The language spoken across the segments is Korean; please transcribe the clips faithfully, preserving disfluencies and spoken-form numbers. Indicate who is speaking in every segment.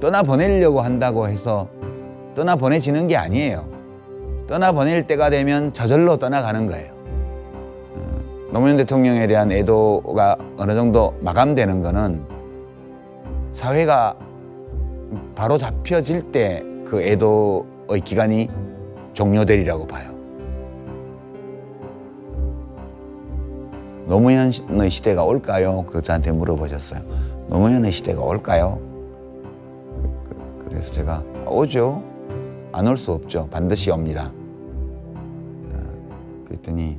Speaker 1: 떠나보내려고 한다고 해서 떠나보내지는 게 아니에요. 떠나보낼 때가 되면 저절로 떠나가는 거예요. 노무현 대통령에 대한 애도가 어느 정도 마감되는 거는 사회가 바로 잡혀질 때 그 애도의 기간이 종료되리라고 봐요. 노무현의 시대가 올까요? 그렇게 저한테 물어보셨어요. 노무현의 시대가 올까요? 그래서 제가 오죠. 안 올 수 없죠. 반드시 옵니다. 그랬더니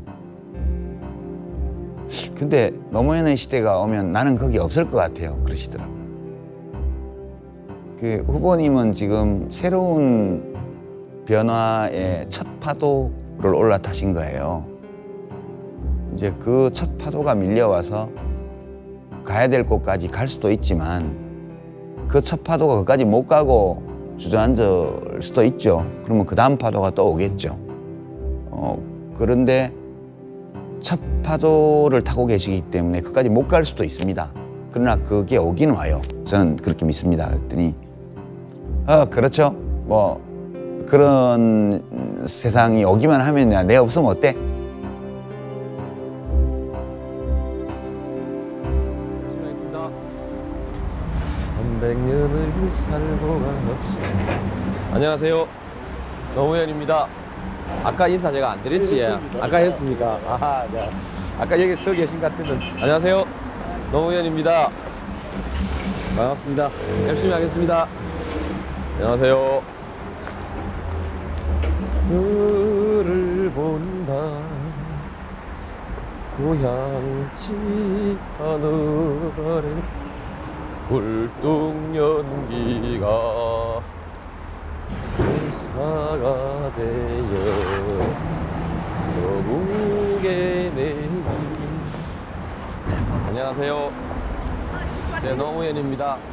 Speaker 1: 근데 노무현의 시대가 오면 나는 거기 없을 것 같아요. 그러시더라고요. 그 후보님은 지금 새로운 변화의 첫 파도를 올라타신 거예요. 이제 그 첫 파도가 밀려와서 가야 될 곳까지 갈 수도 있지만 그 첫 파도가 거기까지 못 가고 주저앉을 수도 있죠. 그러면 그 다음 파도가 또 오겠죠. 어, 그런데 첫 파도를 타고 계시기 때문에 그까지 못 갈 수도 있습니다. 그러나 그게 오긴 와요. 저는 그렇게 믿습니다. 그랬더니 어 그렇죠. 뭐 그런 세상이 오기만 하면 내가 없으면 어때?
Speaker 2: 열심히 하겠습니다. 삼백 년을 살고 갑시다. 안녕하세요. 노무현입니다. 아까 인사 제가 안 드렸지? 네, 아까 했습니까? 아, 네. 아까 여기 서 계신 것 같은데. 안녕하세요. 노무현입니다. 반갑습니다. 열심히 하겠습니다. 안녕하세요. 너를 본다 고향집 하늘에 굴뚝 연기가 공사가 되어 저국에 내리. 안녕하세요. 제 노무현입니다.